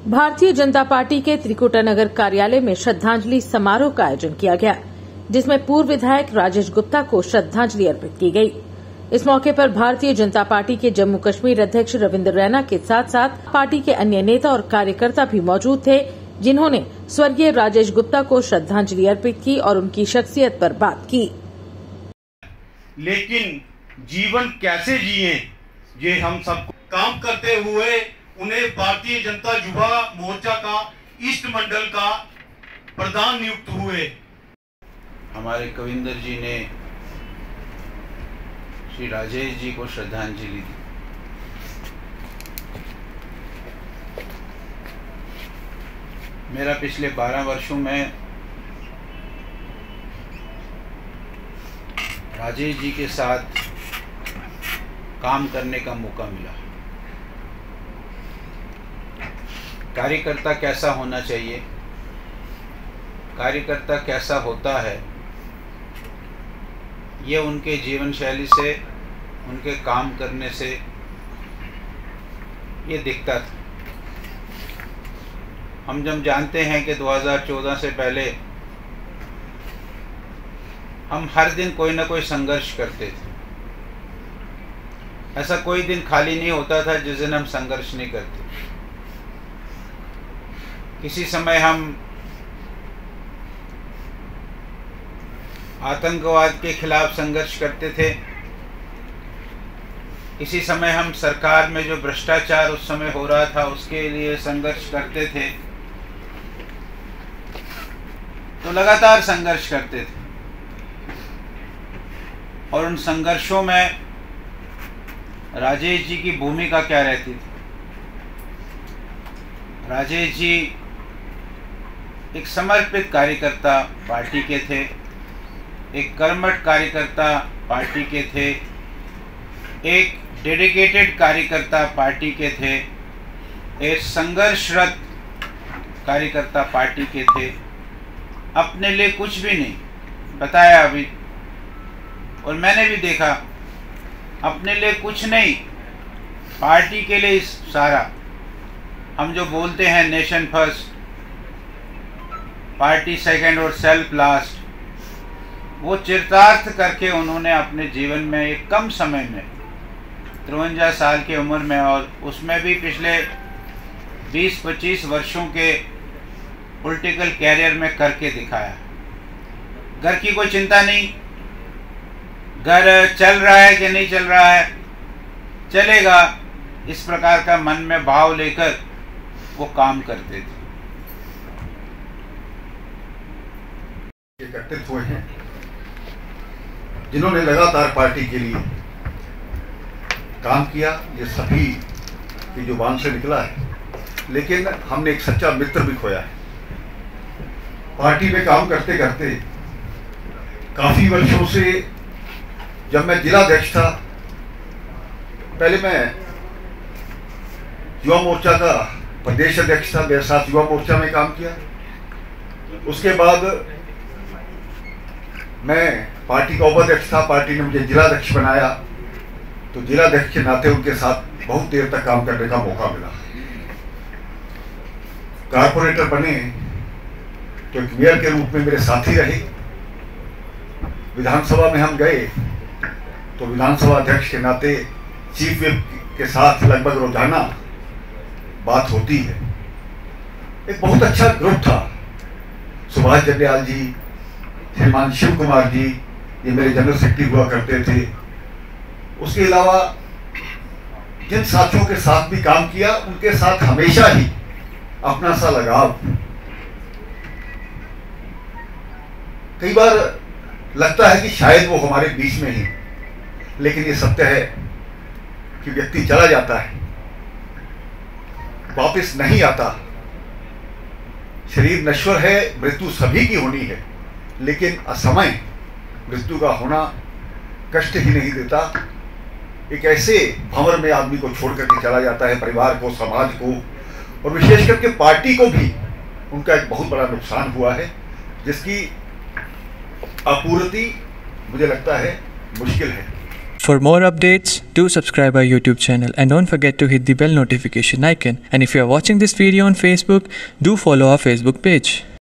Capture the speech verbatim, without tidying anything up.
Bharatiya Janata party के त्रिकुटा नगर कार्यालय में श्रद्धांजलि समारोह का आयोजन किया गया, जिसमें पूर्व विधायक राजेश गुप्ता को श्रद्धांजलि अर्पित की गई। इस मौके पर भारतीय जनता पार्टी के जम्मू कश्मीर अध्यक्ष रविंद्र रैना के साथ साथ पार्टी के अन्य नेता और कार्यकर्ता भी मौजूद थे, जिन्होंने स्वर्गीय राजेश गुप्ता को श्रद्धांजलि अर्पित की और उनकी शख्सियत पर बात की। लेकिन जीवन कैसे जिए, ये हम सब काम करते हुए उन्हें भारतीय जनता युवा मोर्चा का ईस्ट मंडल का प्रधान नियुक्त हुए। हमारे कविंदर जी ने श्री राजेश जी को श्रद्धांजलि दी। मेरा पिछले बारह वर्षों में राजेश जी के साथ काम करने का मौका मिला। कार्यकर्ता कैसा होना चाहिए, कार्यकर्ता कैसा होता है, ये उनके जीवन शैली से, उनके काम करने से ये दिखता था। हम जब जानते हैं कि दो हज़ार चौदह से पहले हम हर दिन कोई ना कोई संघर्ष करते थे। ऐसा कोई दिन खाली नहीं होता था जिस दिन हम संघर्ष नहीं करते। किसी समय हम आतंकवाद के खिलाफ संघर्ष करते थे, किसी समय हम सरकार में जो भ्रष्टाचार उस समय हो रहा था उसके लिए संघर्ष करते थे। तो लगातार संघर्ष करते थे और उन संघर्षों में राजेश जी की भूमिका क्या रहती थी। राजेश जी एक समर्पित कार्यकर्ता पार्टी के थे, एक कर्मठ कार्यकर्ता पार्टी के थे, एक डेडिकेटेड कार्यकर्ता पार्टी के थे, एक संघर्षरत कार्यकर्ता पार्टी के थे। अपने लिए कुछ भी नहीं बताया अभी, और मैंने भी देखा, अपने लिए कुछ नहीं, पार्टी के लिए सारा। हम जो बोलते हैं नेशन फर्स्ट, पार्टी सेकंड और सेल्फ लास्ट, वो चरितार्थ करके उन्होंने अपने जीवन में एक कम समय में तिरवंजा साल की उम्र में, और उसमें भी पिछले बीस पच्चीस वर्षों के पॉलिटिकल कैरियर में करके दिखाया। घर की कोई चिंता नहीं, घर चल रहा है कि नहीं चल रहा है, चलेगा, इस प्रकार का मन में भाव लेकर वो काम करते थे। एकत्रित हुए हैं जिन्होंने लगातार पार्टी के लिए काम किया। ये सभी की जुबान से निकला है, लेकिन हमने एक सच्चा मित्र भी खोया है। पार्टी में काम करते करते काफी वर्षों से, जब मैं जिलाध्यक्ष था, पहले मैं युवा मोर्चा का प्रदेश अध्यक्ष था, मेरे साथ युवा मोर्चा में काम किया। उसके बाद मैं पार्टी का उपाध्यक्ष था, पार्टी ने मुझे जिलाध्यक्ष बनाया, तो जिलाध्यक्ष के नाते उनके साथ बहुत देर तक काम करने का मौका मिला। कारपोरेटर बने तो एक मेयर के रूप में मेरे साथी रहे। विधानसभा में हम गए तो विधानसभा अध्यक्ष के नाते चीफ विप के साथ लगभग रोजाना बात होती है। एक बहुत अच्छा ग्रुप था। सुभाष जंडियाल जी, श्रीमान शिव कुमार जी, ये मेरे जनरल सेक्रेटरी हुआ करते थे। उसके अलावा जिन साथियों के साथ भी काम किया, उनके साथ हमेशा ही अपना सा लगाव। कई बार लगता है कि शायद वो हमारे बीच में ही, लेकिन ये सत्य है कि व्यक्ति चला जाता है, वापस नहीं आता। शरीर नश्वर है, मृत्यु सभी की होनी है, लेकिन असमय मृत्यु का होना कष्ट ही नहीं देता। एक ऐसे भंवर में आदमी को छोड़ करके चला जाता है, परिवार को, समाज को, और विशेष करके पार्टी को भी उनका एक बहुत बड़ा नुकसान हुआ है, जिसकी आपूर्ति मुझे लगता है मुश्किल है। For more updates, do subscribe our YouTube channel and don't forget to hit the bell notification icon. And if you are watching this video on Facebook, do follow our Facebook page.